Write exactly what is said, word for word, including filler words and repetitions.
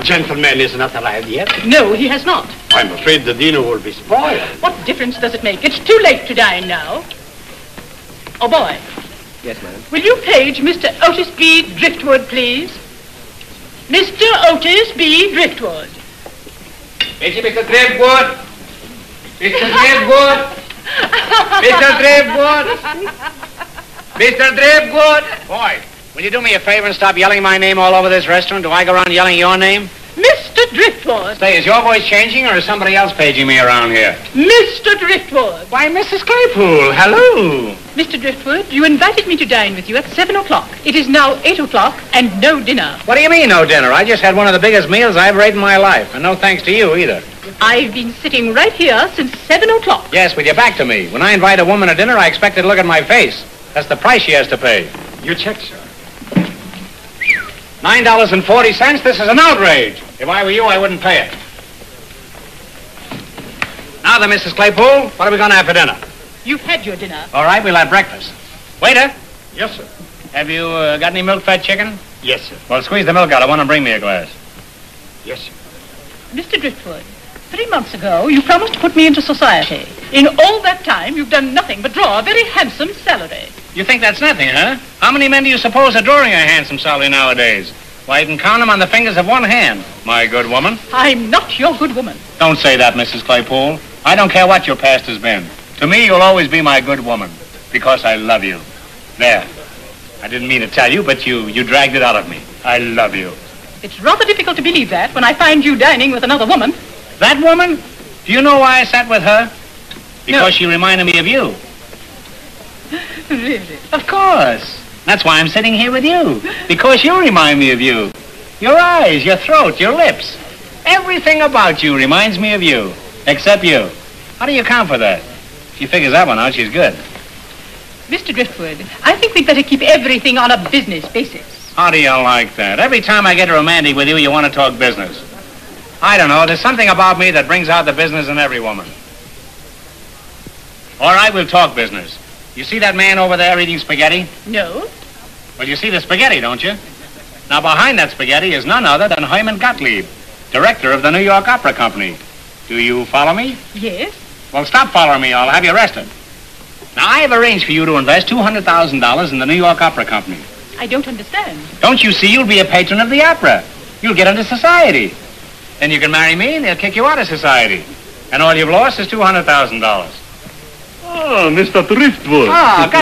gentleman is not arrived yet? No, he has not. I'm afraid the dinner will be spoiled. What difference does it make? It's too late to dine now. Oh, boy. Yes, madam. Will you page Mister Otis B Driftwood, please? Mister Otis B Driftwood. Mister Driftwood. Mister Driftwood. Mister Driftwood. Mister Driftwood. Boy, will you do me a favor and stop yelling my name all over this restaurant? Do I go around yelling your name? Mister Driftwood. Say, is your voice changing or is somebody else paging me around here? Mister Driftwood. Why, Missus Claypool, hello. Mister Driftwood, you invited me to dine with you at seven o'clock. It is now eight o'clock and no dinner. What do you mean, no dinner? I just had one of the biggest meals I ever ate in my life, and no thanks to you either. I've been sitting right here since seven o'clock. Yes, with your back to me. When I invite a woman to dinner, I expect her to look at my face. That's the price she has to pay. Your check, sir. Nine dollars and forty cents? This is an outrage. If I were you, I wouldn't pay it. Now then, Missus Claypool, what are we going to have for dinner? You've had your dinner. All right, we'll have breakfast. Waiter, Yes, sir. have you uh, got any milk-fed chicken? Yes, sir. Well, squeeze the milk out. I want to bring me a glass. Yes, sir. Mister Driftwood, three months ago, you promised to put me into society. In all that time, you've done nothing but draw a very handsome salary. You think that's nothing, huh? How many men do you suppose are drawing a handsome salary nowadays? Why, you can count them on the fingers of one hand, my good woman. I'm not your good woman. Don't say that, Missus Claypool. I don't care what your past has been. To me, you'll always be my good woman, because I love you. There. I didn't mean to tell you, but you, you dragged it out of me. I love you. It's rather difficult to believe that when I find you dining with another woman. That woman? Do you know why I sat with her? Because No. she reminded me of you. Really? Of course. That's why I'm sitting here with you. Because you remind me of you. Your eyes, your throat, your lips. Everything about you reminds me of you. Except you. How do you account for that? She figures that one out, she's good. Mister Driftwood, I think we'd better keep everything on a business basis. How do you like that? Every time I get romantic with you, you want to talk business. I don't know. There's something about me that brings out the business in every woman. All right, we'll talk business. You see that man over there eating spaghetti? No? Well, you see the spaghetti, don't you? Now, behind that spaghetti is none other than Hyman Gottlieb, director of the New York Opera Company. Do you follow me? Yes? Well, stop following me. I'll have you arrested. Now, I have arranged for you to invest two hundred thousand dollars in the New York Opera Company. I don't understand. Don't you see? You'll be a patron of the opera. You'll get into society. Then you can marry me, and they'll kick you out of society. And all you've lost is two hundred thousand dollars. Oh, Mister Driftwood. Ah,